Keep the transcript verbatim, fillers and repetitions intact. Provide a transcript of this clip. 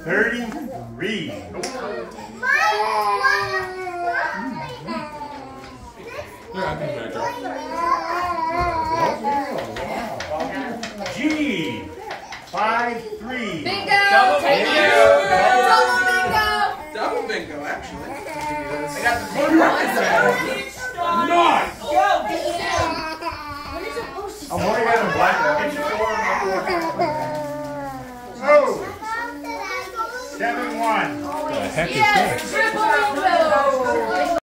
thirty-three. G. Five, three. Bingo! Double Take bingo! you! Double bingo! Double bingo, actually. I got the corner on Nice! I'm only getting black. Oh! seven one. What the heck is Yes! this? Triple bingo!